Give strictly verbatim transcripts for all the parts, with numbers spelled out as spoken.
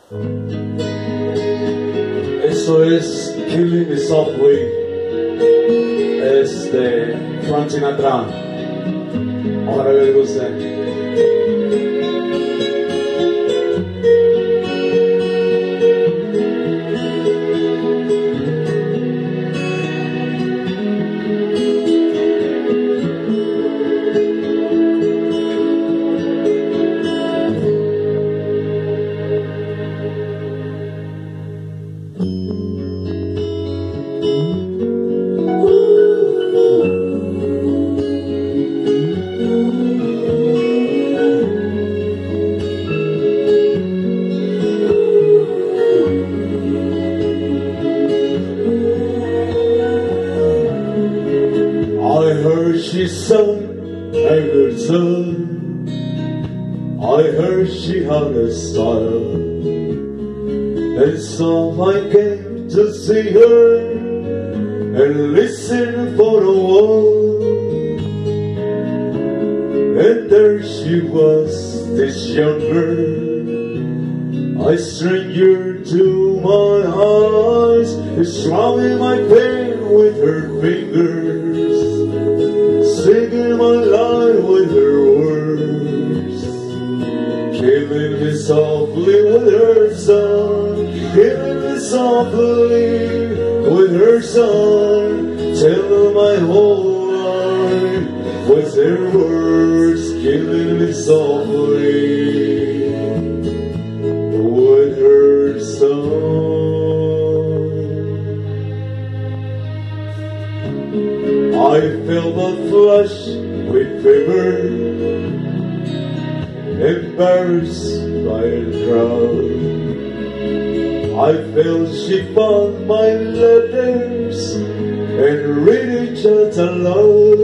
Eso es Killing Me Softly, este, Frank Sinatra. Ojalá que les guste. She sang a good song. I heard she had a style, and so I came to see her and listen for a while. And there she was, this young girl, a stranger to my eyes, strumming my pain with her fingers, singing my life with her words, killing me softly with her song, killing me softly with her song, telling my whole life with her words, killing me softly with her song. I felt a flush with fever, embarrassed by the crowd. I felt she found my letters and read it out aloud.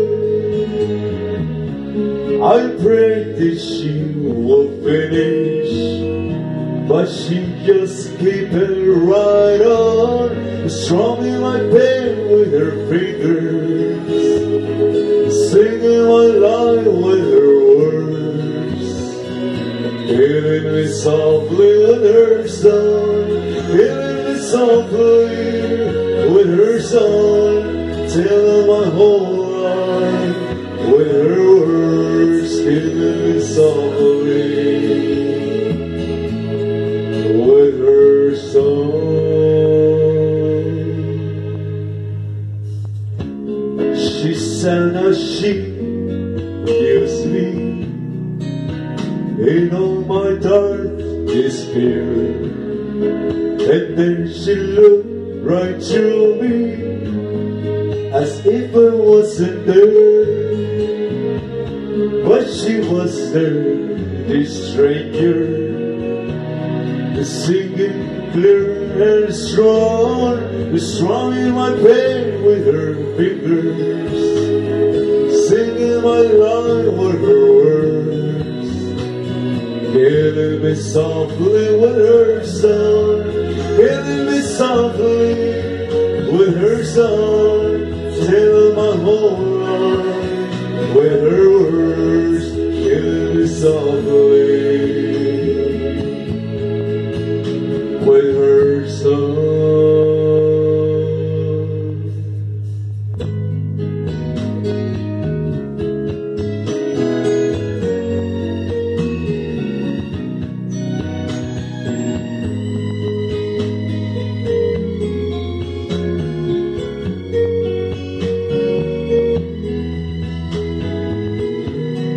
I prayed that she would finish, but she just kept it right on, strumming my pain with her fingers, singing my life with her words, killing me softly with her song, killing me softly with her song, telling my whole life with her words, killing me softly with her song. She sang as she used me in all my dark despair, and then she looked right through me as if I wasn't there. But she was there, this stranger, singing clear and strong, strumming my pain with her fingers, singing my life with her words, killing me softly with her song, killing me softly with her song, telling my whole life with her words, killing me softly with her song.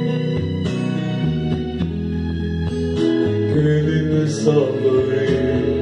Killing me softly